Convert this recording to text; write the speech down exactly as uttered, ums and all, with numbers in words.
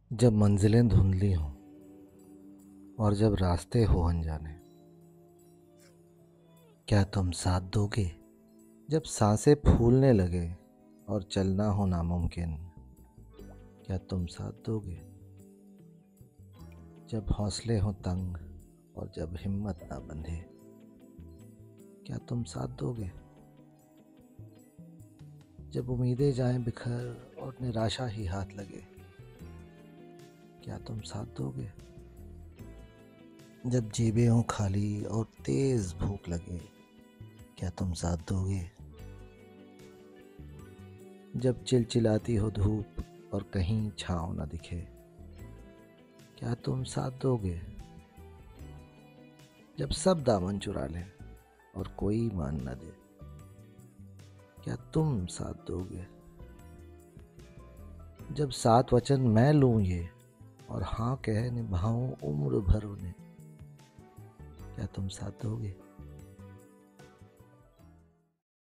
जब मंजिलें धुंधली हों और जब रास्ते हो अनजाने, क्या तुम साथ दोगे? जब सांसें फूलने लगे और चलना हो नामुमकिन, क्या तुम साथ दोगे? जब हौसले हो तंग और जब हिम्मत ना बंधे, क्या तुम साथ दोगे? जब उम्मीदें जाएं बिखर और निराशा ही हाथ लगे, क्या तुम साथ दोगे? जब जेबें हों खाली और तेज भूख लगे, क्या तुम साथ दोगे? जब चिलचिलाती हो धूप और कहीं छाँव न दिखे, क्या तुम साथ दोगे? जब सब दामन चुरा लें और कोई मान न दे, क्या तुम साथ दोगे? जब सात वचन मैं लूं ये और हाँ कह निभाऊं उम्र भर उन्हें, क्या तुम साथ दोगे?